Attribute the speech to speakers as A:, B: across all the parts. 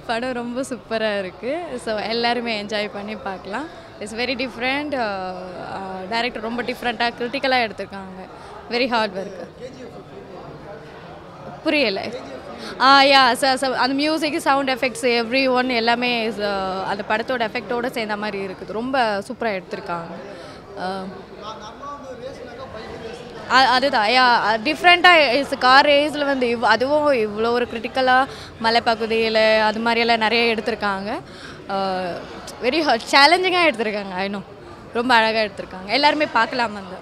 A: படம் ரொம்ப சூப்பராக இருக்குது. ஸோ எல்லாருமே என்ஜாய் பண்ணி பார்க்கலாம். It's very different. டைரக்டர் ரொம்ப டிஃப்ரெண்ட்டாக கிரிட்டிக்கலாக எடுத்திருக்காங்க. Very hard work. புரியலை. யா அந்த music, sound effects, everyone எல்லாமே அந்த படத்தோட எஃபெக்டோடு சேர்ந்த மாதிரி இருக்குது. ரொம்ப சூப்பராக எடுத்திருக்காங்க. அதுதான் யா டிஃப்ரெண்ட்டாக கார் ரேஸில் வந்து அதுவும் இவ்வளோ ஒரு கிரிட்டிக்கலாக மலைப்பகுதியில் அது மாதிரியெல்லாம் நிறைய எடுத்திருக்காங்க. வெரி சேலஞ்சிங்காக எடுத்திருக்காங்க. இன்னும் ரொம்ப அழகாக எடுத்திருக்காங்க. எல்லாருமே பார்க்கலாம். வந்து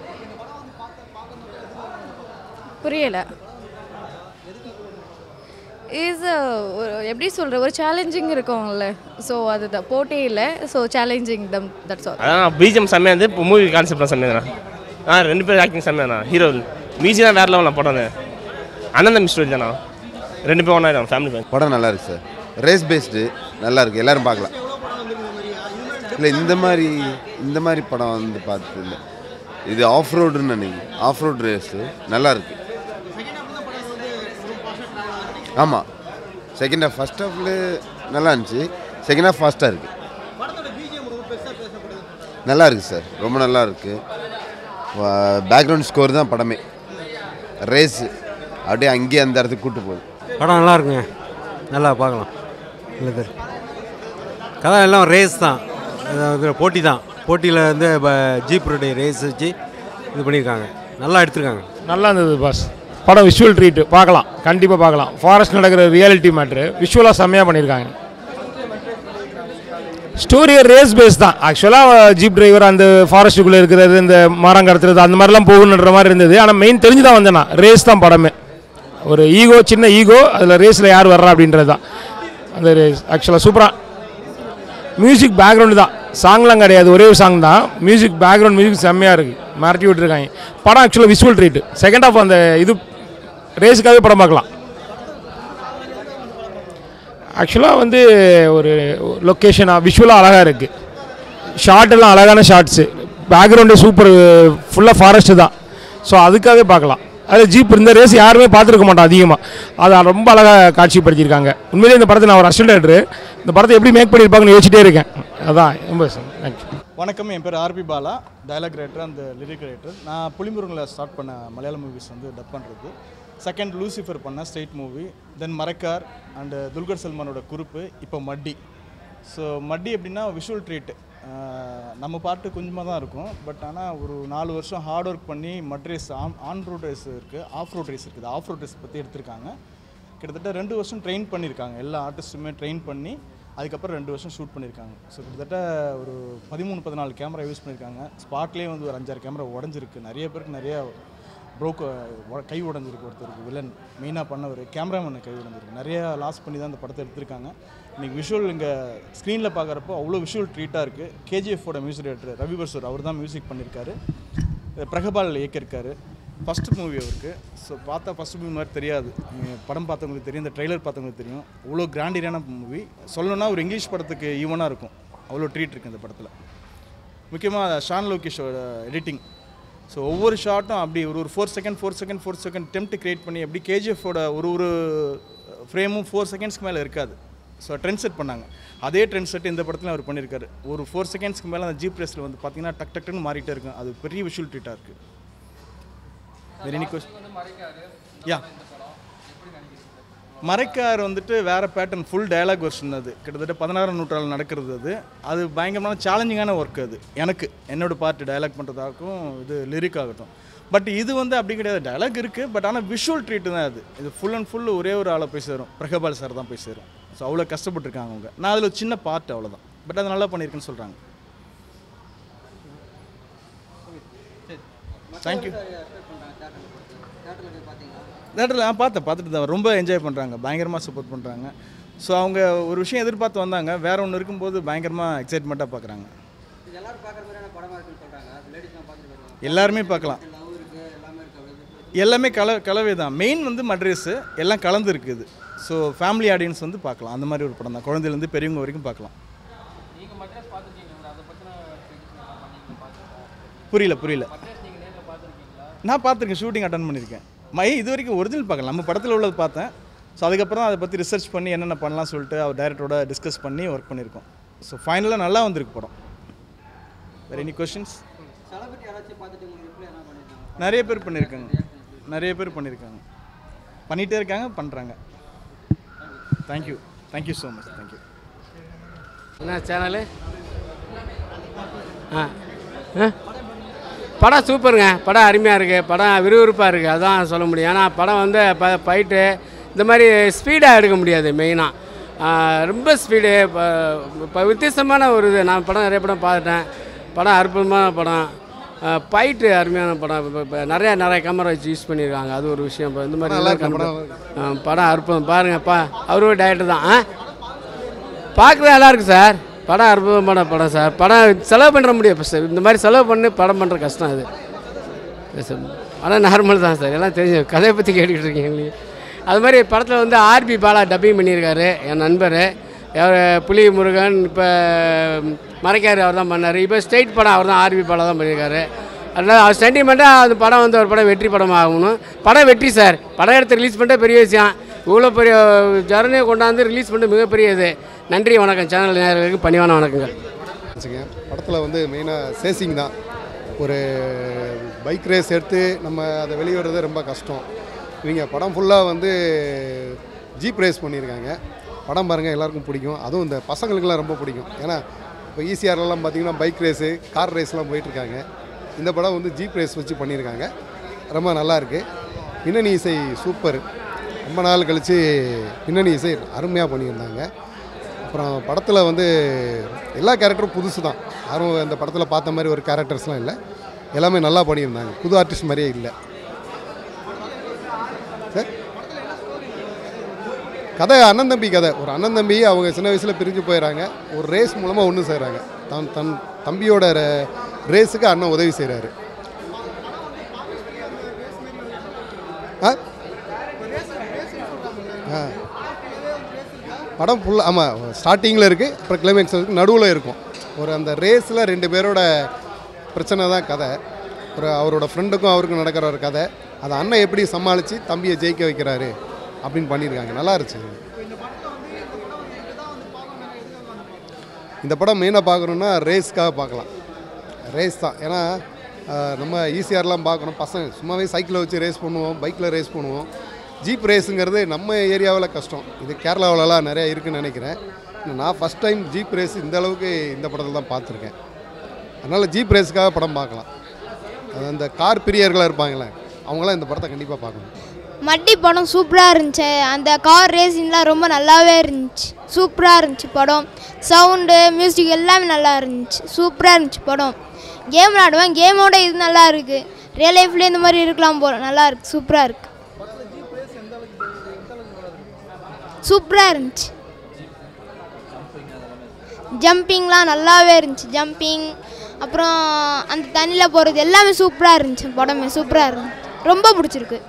A: புரியலை. எப்படி சொல்கிற ஒரு சேலஞ்சிங் இருக்கும்ல. ஸோ அதுதான் போட்டியில். So challenging that's all.
B: அதான் பிஜிஎம் செம்மையாக இருந்து இப்போ மூவி கான்செப்ட்லாம் செம்மையாண்ணா. ரெண்டு பேர் ஆக்டிங் செம்மையாண்ணா. ஹீரோ மியூசிக் தான் வேறு லெவலில் படம். அண்ணன் தம்பி ஸ்டோரி தானா. ரெண்டு பேரும் ஒன்றா ஃபேமிலி பேர்.
C: படம் நல்லா இருக்கு சார். ரேஸ் பேஸ்டு நல்லா இருக்குது. எல்லோரும் பார்க்கலாம். இல்லை இந்த மாதிரி படம் வந்து பார்த்தது இல்லை. இது ஆஃப் ரோடுன்னு நினைக்கிறேன். ஆஃப் ரோடு ரேஸு நல்லா இருக்குது. ஆமாம், செகண்ட் ஹாஃப் ஃபஸ்ட் ஹாஃபில் நல்லா இருந்துச்சு. செகண்ட் ஹாஃப் ஃபாஸ்ட்டாக இருக்குது. நல்லா இருக்குது சார். ரொம்ப நல்லா இருக்குது. பேக்ரவுண்ட் ஸ்கோர் தான் படமே. ரேஸு அப்படியே அங்கேயே அந்த இடத்துக்கு கூப்பிட்டு போகுது.
D: படம் நல்லா இருக்குங்க. நல்லா பார்க்கலாம். இல்லை சார், கதை எல்லாம் ரேஸ் தான். போட்டி தான். போட்டியில் வந்து ஜீப்புடைய ரேஸ் வச்சு இது பண்ணியிருக்காங்க. நல்லா எடுத்துருக்காங்க.
E: நல்லா இருந்தது பாஸ். படம் விஷுவல் ட்ரீட்டு. பார்க்கலாம், கண்டிப்பாக பார்க்கலாம். ஃபாரஸ்ட் நடக்கிற ரியாலிட்டி மேட்ரு விஷுவலாக செம்மையாக பண்ணியிருக்காங்க. ஸ்டோரி ரேஸ் பேஸ் தான். ஆக்சுவலாக ஜீப் டிரைவர் அந்த ஃபாரஸ்ட்டுக்குள்ளே இருக்கிறது, இந்த மரம் கடத்துறது, அந்த மாதிரிலாம் போகணுன்ற மாதிரி இருந்தது. ஆனால் மெயின் தெரிஞ்சு தான் வந்தேன்னா ரேஸ் தான் படமே. ஒரு ஈகோ, சின்ன ஈகோ, அதில் ரேஸில் யார் வர்றா அப்படின்றது தான் அந்த ரேஸ். ஆக்சுவலாக சூப்பராக மியூசிக் பேக்ரவுண்டு தான். சாங்லாம் கிடையாது, ஒரே ஒரு சாங் தான். மியூசிக் பேக்ரவுண்ட் மியூசிக் செம்மையாக இருக்குது. மிரட்டி விட்டுருக்காங்க. படம் ஆக்சுவலாக விஷுவல் ட்ரீட்டு. செகண்ட் ஆஃப் அந்த இது ரேஸுக்காகவே படம் பார்க்கலாம். ஆக்சுவலாக வந்து ஒரு லொக்கேஷனாக விஷுவலாக அழகாக இருக்குது. ஷார்ட்டெல்லாம் அழகான ஷார்ட்ஸு. பேக்ரவுண்டே சூப்பர். ஃபுல்லாக ஃபாரஸ்ட்டு தான். ஸோ அதுக்காகவே பார்க்கலாம். அது ஜீப் இந்த ரேஸ் யாருமே பார்த்துருக்க மாட்டோம் அதிகமாக. அதை ரொம்ப அழகாக காட்சிப்படுத்தியிருக்காங்க. உண்மையிலே இந்த படத்தை நான் ஒரு அசிஸ்டன்ட் டைரக்டர். இந்த படத்தை எப்படி மேக் பண்ணியிருப்பாங்கன்னு யோசிச்சிட்டே இருக்கேன். அதான் ரொம்ப தேங்க்யூ.
F: வணக்கம், என் பேர் RP Bala, dialogue writer and lyric writer. நான் புலிமுருகனில் ஸ்டார்ட் பண்ண மலையாள மூவிஸ் வந்து டப் பண்ணுறது. செகண்ட் லூசிஃபர் பண்ண straight movie, then Marakkar and Dulquer சல்மானோட குரூப்பு, இப்போ மட்டி. ஸோ மட்டி எப்படின்னா விஷுவல் ட்ரீட்டு. நம்ம பாட்டு கொஞ்சமாக தான் இருக்கும். பட் ஆனால் ஒரு 4 வருஷம் ஹார்ட் ஒர்க் பண்ணி mud race, on road race இருக்குது, ஆஃப் ரோட் ரேஸ் இருக்குது. ஆஃப் ரோட் ரேஸ் பற்றி எடுத்திருக்காங்க. கிட்டத்தட்ட 2 வருஷம் ட்ரெயின் பண்ணியிருக்காங்க. எல்லா ஆர்டிஸ்ட்டுமே ட்ரெயின் பண்ணி அதுக்கப்புறம் 2 வருஷம் ஷூட் பண்ணியிருக்காங்க. ஸோ கிட்டத்தட்ட ஒரு 13-14 கேமரா யூஸ் பண்ணியிருக்காங்க. ஸ்பாட்லேயே வந்து ஒரு 5-6 கேமரா உடஞ்சிருக்கு. நிறைய பேருக்கு நிறையா கை உடஞ்சிருக்கு. ஒருத்தருக்கு வில்லன் மெயினாக பண்ணவர் கேமராமேனு கை உடஞ்சிருக்கு. நிறையா லாஸ் பண்ணி தான் அந்த படத்தை எடுத்திருக்காங்க. இன்றைக்கி விஷுவல் இங்கே ஸ்க்ரீனில் பார்க்குறப்போ அவ்வளோ விஷுவல் ட்ரீட்டாக இருக்குது. கேஜிஎஃபோட மியூசிக் டைரக்டர் ரவி பர்சூர் அவர் தான் மியூசிக் பண்ணியிருக்காரு. பிரகபால் இயக்கியிருக்காரு. ஃபஸ்ட்டு மூவி அவருக்கு. ஸோ பார்த்தா ஃபஸ்ட் மூவி மாதிரி தெரியாது. படம் பார்த்தவங்களுக்கு தெரியும், இந்த ட்ரெய்லர் பார்த்தவங்களுக்கு தெரியும். அவ்வளோ கிராண்டியரான மூவி. சொல்லணும்னா ஒரு இங்கிலீஷ் படத்துக்கு ஈவனாக இருக்கும். அவ்வளோ ட்ரீட் இருக்குது இந்த படத்தில். முக்கியமாக ஷான் லோகேஷோட எடிட்டிங். ஸோ ஒவ்வொரு ஷார்ட்டும் அப்படி ஒரு 4 செகண்ட் டெம்ப்ட் கிரியேட் பண்ணி எப்படி கேஜிஎஃபோட ஒரு ஃப்ரேமும் 4 செகண்ட்ஸ்க்கு மேலே இருக்காது. ஸோ ட்ரெண்ட் செட் பண்ணாங்க. அதே ட்ரெண்ட் செட் இந்த படத்தில் அவர் பண்ணியிருக்காரு. ஒரு 4 செகண்ட்ஸ்க்கு மேலே அந்த ஜீப் ரேஸில் வந்து பார்த்தீங்கன்னா டக்குன்னு மாறிட்டே இருக்கும். அது பெரிய விஷுவல் ட்ரீட்டாக இருக்குது. யா மரைக்கார் வந்துட்டு வேறு பேட்டர்ன், ஃபுல் டயலாக் வெர்ஷன். அது கிட்டத்தட்ட 16ஆம் நூற்றாண்டில் நடக்கிறது. அது பயங்கரமான சேலஞ்சிங்கான ஒர்க். அது எனக்கு என்னோடய பார்ட் டயலாக் பண்ணுறதாகவும் இது லிரிக் ஆகட்டும். பட் இது வந்து அப்படி கிடையாது. டயலாக் இருக்குது, பட் ஆனால் விஷுவல் ட்ரீட்டு தான் அது. இது ஃபுல் அண்ட் ஃபுல் ஒரே ஒரு ஆளை போய் சேரும், பிரகபால் சார் தான் போய் சேரும். ஸோ அவ்வளோ கஷ்டப்பட்டுருக்காங்க அவங்க. நான் அதில் சின்ன பார்ட் அவ்வளோதான். பட் அது நல்லா பண்ணியிருக்குன்னு சொல்கிறாங்க. தேங்க்யூ. தேட்டரில் பார்த்துட்டு தான் ரொம்ப என்ஜாய் பண்ணுறாங்க. பயங்கரமாக சப்போர்ட் பண்ணுறாங்க. ஸோ அவங்க ஒரு விஷயம் எதிர்பார்த்து வந்தாங்க. வேறு ஒன்று இருக்கும்போது பயங்கரமாக எக்ஸைட்மெண்ட்டாக பார்க்குறாங்க. எல்லாருமே பார்க்கலாம். எல்லாமே கலவை தான். மெயின் வந்து மட்ரேஸு எல்லாம் கலந்து இருக்குது. ஸோ ஃபேமிலி ஆடியன்ஸ் வந்து பார்க்கலாம். அந்த மாதிரி ஒரு படம் தான். குழந்தைலேருந்து பெரியவங்க வரைக்கும் பார்க்கலாம். புரியல. நான் பார்த்துருக்கேன். ஷூட்டிங் அட்டன் பண்ணியிருக்கேன். இது வரைக்கும் ஒரிஜினல் பார்க்கலாம். நம்ம படத்தில் உள்ளது பார்த்தேன். ஸோ அதுக்கப்புறம் அதை பற்றி ரிசர்ச் பண்ணி என்னென்ன பண்ணலாம் சொல்லிட்டு அவர் டைரக்டரோட டிஸ்கஸ் பண்ணி ஒர்க் பண்ணியிருக்கோம். ஸோ ஃபைனலாக நல்லா வந்திருக்கு படம். வேறு எனி கொஷின்ஸ்? நிறைய பேர் பண்ணியிருக்காங்க, பண்ணிகிட்டே இருக்காங்க, பண்ணுறாங்க. Thank you so much. தேங்க்யூ.
G: என்ன சேனலு? படம் சூப்பருங்க, படம் அருமையாக இருக்குது, படம் விறுவிறுப்பாக இருக்குது, அதுதான் சொல்ல முடியும். ஏன்னா படம் வந்து ஃபைட்டு இந்த மாதிரி ஸ்பீடாக எடுக்க முடியாது. மெயினாக ரொம்ப ஸ்பீடு இப்போ வித்தியாசமான ஒரு இது. நான் படம் நிறைய படம் பார்த்துட்டேன், படம் அற்புதமான படம், ஃபைட்டு அருமையான படம். இப்போ நிறைய கேமரா வச்சு யூஸ் பண்ணியிருக்காங்க, அது ஒரு விஷயம். இப்போ இந்த மாதிரி படம் அற்புதம். பாருங்கப்பா, அவரும் டைரக்டர் தான், பார்க்குறது நல்லா இருக்குது சார். படம் அற்புதமான படம் சார். படம் செலவு பண்ணுற முடியும் சார், இந்த மாதிரி செலவு பண்ணி படம் பண்ணுற கஷ்டம் அது. ஆனால் நார்மல் தான் சார், எல்லாம் தெரிஞ்ச கதையை பற்றி கேட்டுக்கிட்டு இருக்கீங்க எங்களுக்கு. அது மாதிரி படத்தில் வந்து ஆர்பி பாலா டப்பிங் பண்ணியிருக்காரு, என் நண்பர். புலி முருகன், இப்போ மறைக்காரு அவர் தான் பண்ணார். இப்போ ஸ்டேட் படம் அவர் தான், ஆர்பி பாலா தான் பண்ணியிருக்காரு. அதனால் அவர் சென்டிமெண்ட்டாக அந்த படம் வந்து ஒரு படம் வெற்றி படம் ஆகணும். படம் வெற்றி சார். படம் எடுத்து ரிலீஸ் பண்ணிட்டு பெரிய விஷயம். இவ்வளோ பெரிய ஜர்னியை கொண்டாந்து ரிலீஸ் பண்ணிட்டு மிகப்பெரிய இது. நன்றி, வணக்கம். சேனல் நேயர்களுக்கு பணிவான வணக்கங்கள்.
H: படத்தில் வந்து மெயினாக சேசிங் தான். ஒரு பைக் ரேஸ் எடுத்து நம்ம அதை வெளியிடுறது ரொம்ப கஷ்டம். இவங்க படம் ஃபுல்லாக வந்து ஜீப் ரேஸ் பண்ணியிருக்காங்க. படம் பாருங்கள், எல்லாருக்கும் பிடிக்கும். அதுவும் இந்த பசங்களுக்கெல்லாம் ரொம்ப பிடிக்கும். ஏன்னா இப்போ ஈசிஆர்லாம் பார்த்திங்கன்னா பைக் ரேஸு, கார் ரேஸ்லாம் போயிட்டுருக்காங்க. இந்த படம் வந்து ஜீப் ரேஸ் வச்சு பண்ணியிருக்காங்க, ரொம்ப நல்லாயிருக்கு. பின்னணி இசை சூப்பர். ரொம்ப நாள் கழித்து பின்னணி இசை அருமையாக பண்ணியிருந்தாங்க. அப்புறம் படத்தில் வந்து எல்லா கேரக்டரும் புதுசு தான். யாரும் இந்த படத்தில் பார்த்த மாதிரி ஒரு கேரக்டர்ஸ்லாம் இல்லை, எல்லாமே நல்லா பண்ணியிருந்தாங்க. புது ஆர்டிஸ்ட் மாதிரியே இல்லை சார். கதை அண்ணன் தம்பி கதை. ஒரு அண்ணன் தம்பி அவங்க சின்ன வயசில் பிரிஞ்சு போயிடறாங்க, ஒரு ரேஸ் மூலமாக ஒன்று செய்கிறாங்க. தன் தம்பியோட ரேஸுக்கு அண்ணன் உதவி செய்கிறாரு. படம் ஃபுல்லாக ஆமாம், ஸ்டார்டிங்கில் இருக்குது, அப்புறம் கிளைமேக்ஸ் இருக்குது, நடுவில் இருக்கும். ஒரு அந்த ரேஸில் 2 பேரோட பிரச்சனை தான் கதை. ஒரு அவரோட ஃப்ரெண்டுக்கும் அவருக்கும் நடக்கிற ஒரு கதை. அதை அண்ணன் எப்படி சமாளித்து தம்பியை ஜெயிக்க வைக்கிறாரு அப்படின்னு பண்ணியிருக்காங்க. நல்லா இருந்துச்சு. இந்த படம் மெயினாக பார்க்கணுன்னா ரேஸ்க்காக பார்க்கலாம். ரேஸ் தான். ஏன்னா நம்ம ஈசிஆர்லாம் பார்க்கணும், பசங்க சும்மாவே சைக்கிளை வச்சு ரேஸ் பண்ணுவோம், பைக்கில் ரேஸ் பண்ணுவோம். ஜீப் ரேஸுங்கிறது நம்ம ஏரியாவில் கஷ்டம். இது கேரளாவிலலாம் நிறையா இருக்குதுன்னு நினைக்கிறேன். நான் ஃபஸ்ட் டைம் ஜீப் ரேஸ் இந்த அளவுக்கு இந்த படத்தில் தான் பார்த்துருக்கேன். அதனால் ஜீப் ரேஸுக்காக படம் பார்க்கலாம். அது அந்த கார் பிரியர்களாக இருப்பாங்களே, அவங்களாம் இந்த படத்தை கண்டிப்பாக பார்க்கணும்.
I: மட்டி படம் சூப்பராக இருந்துச்சு. அந்த கார் ரேஸிங்லாம் ரொம்ப நல்லாவே இருந்துச்சு, சூப்பராக இருந்துச்சு படம். சவுண்டு, மியூசிக் எல்லாமே நல்லா இருந்துச்சு, சூப்பராக இருந்துச்சு படம். கேம் விளாடுவேன், கேமோட இது நல்லா இருக்குது. ரியல் லைஃப்லேயே இந்த மாதிரி இருக்கலாம் போல, நல்லா இருக்குது, சூப்பராக இருக்குது, சூப்பராக இருந்துச்சு. ஜம்பிங்லாம் நல்லாவே இருந்துச்சு, ஜம்பிங் அப்புறம் அந்த தண்ணியில் போகிறது எல்லாமே சூப்பராக இருந்துச்சு. படமே சூப்பராக இருந்துச்சு, ரொம்ப பிடிச்சிருக்கு.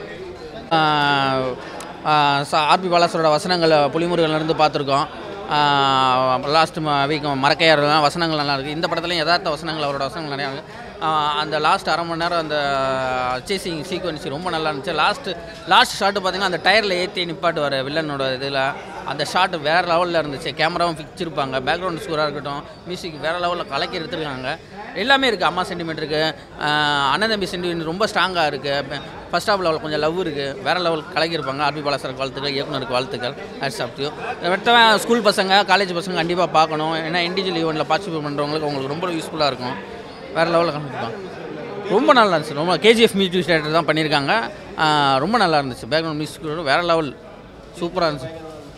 J: ஆர்பி பாலாசரோட வசனங்கள் புலிமுருகன்லேருந்து பார்த்துருக்கோம். லாஸ்ட்டு வீக் மறக்கையார் வசனங்கள் நல்லாயிருக்கு. இந்த படத்துலையும் யதார்த்த வசனங்கள், அவரோட வசனங்கள் நிறையா இருக்குது. அந்த லாஸ்ட் அரை மணி நேரம் அந்த சேசிங் சீக்வன்ஸ் ரொம்ப நல்லா இருந்துச்சு. லாஸ்ட் ஷாட்டு பார்த்திங்கன்னா அந்த டயரில் ஏற்றி நிப்பாட்டுவார் வில்லனோட இதில். அந்த ஷாட்டு வேறு லெவலில் இருந்துச்சு. கேமராவும் ஃபிக்சிருப்பாங்க, பேக்ரவுண்ட் ஸ்கோராக இருக்கட்டும், மியூசிக் வேறு லெவலில் கலக்கி எடுத்துருக்காங்க. எல்லாமே இருக்குது. அம்மா சென்டிமெண்ட் இருக்குது, அண்ணன் தம்பி சென்டிமெண்ட் ரொம்ப ஸ்ட்ராங்காக இருக்குது. ஃபஸ்ட் ஆஃப் லெவல் கொஞ்சம் லவ் இருக்குது, வேறு லெவல் கலக்கியிருப்பாங்க. ஆர்பி பாலாசருக்கு வாழ்த்துக்கள், இயக்குனருக்கு வாழ்த்துக்கள். Hats off to you. மற்றவன் ஸ்கூல் பசங்க, காலேஜ் பசங்க கண்டிப்பாக பார்க்கணும். ஏன்னா இண்டிவிஜுவல் ஈவெண்ட்டில் பார்ட்டிசிபேட் பண்ணுறவங்களுக்கு அவங்களுக்கு ரொம்ப யூஸ்ஃபுல்லாக இருக்கும். வேறு லெவலில் கண்டிப்பாக ரொம்ப நல்லா இருந்துச்சு. ரொம்ப கேஜிஎஃப் மியூசிக் டேரக்டர் தான் பண்ணியிருக்காங்க, ரொம்ப நல்லா இருந்துச்சு. பேக்ரவுண்ட் மியூசிக் வேறு லெவல் சூப்பராக இருந்துச்சு.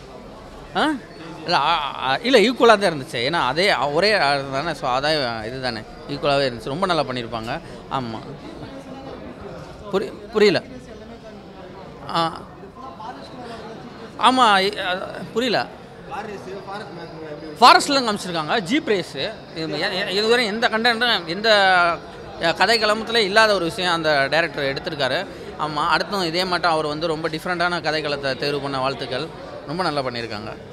J: இல்லை ஈக்குவலாக தான் இருந்துச்சு. ஏன்னா அதே ஒரே தானே, ஸோ அதான் இது தானே, ஈக்குவலாகவே இருந்துச்சு. ரொம்ப நல்லா பண்ணியிருப்பாங்க. ஆமாம், புரியல. ஆமாம், புரியல. ஃபாரஸ்ட்லாம் காமிச்சிருக்காங்க, ஜீப் ரேஸு. இதுவரை எந்த கண்டென்ட்டும் எந்த கதைக்களமத்தில் இல்லாத ஒரு விஷயம் அந்த டைரக்டர் எடுத்திருக்காரு. ஆமாம், அடுத்தும் இதே மாட்டம் அவர் வந்து ரொம்ப டிஃப்ரெண்ட்டான கதைக்களத்தை தேர்வு பண்ண வாழ்த்துக்கள். ரொம்ப நல்லா பண்ணியிருக்காங்க.